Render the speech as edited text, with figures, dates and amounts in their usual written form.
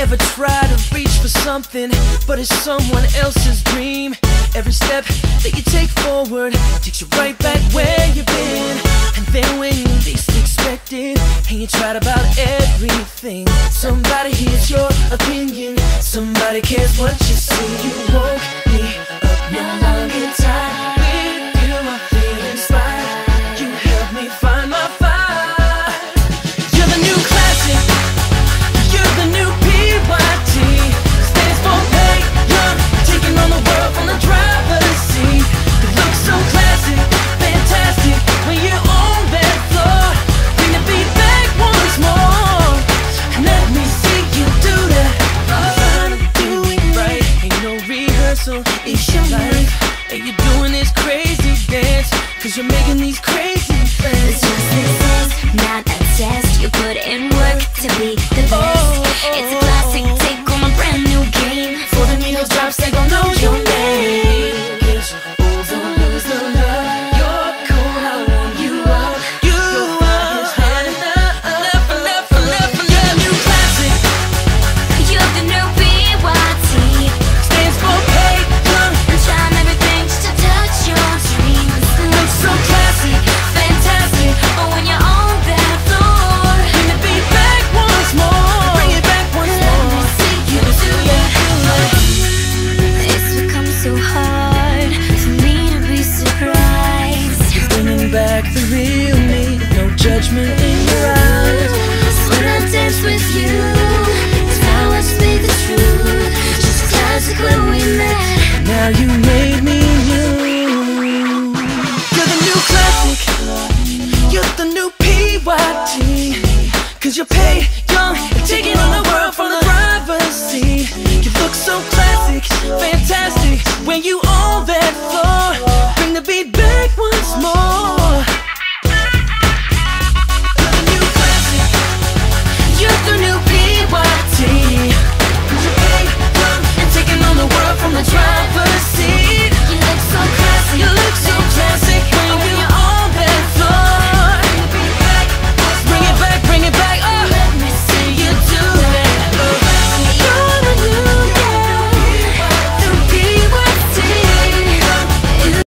ever try to reach for something, but it's someone else's dream? Every step that you take forward takes you right back where you've been. And then when you least expect it, and you tried about everything, somebody hears your opinion, somebody cares what you see. You woke me up, no longer tired. With you I feel inspired. You helped me find my fire. You're the new classic. You're the new PYT. Stands for pay young, taking on the world from the driver's seat. It looks so classic, fantastic when you own that floor. Bring the beat back once more, and let me see you do that. Finally do it right, ain't no rehearsal, it's your life. And you're doing this crazy dance, cause you're making these crazy plans. It's just success, not a test. You put in work to be the best. It's a classic take on a brand new game. For the needles drops, they gon' know your name. It's over, lose the love. You're cool, I want you up. You up, enough, you're a new classic. You're the new PYT. Stands for pay young, I'm trying everything just to touch your dreams. looks so classic, Fantastic, but when you're on that floor, bring the beat back once more. Bring it back once let me more. see you do that. It's become so hard for me to be surprised. You're bringing back the real me, no judgment in your eyes. When I dance with you, it's how I speak the truth. Just classic when we met. Now you made me new. You're the new classic. You're the new PYT. Cause you pay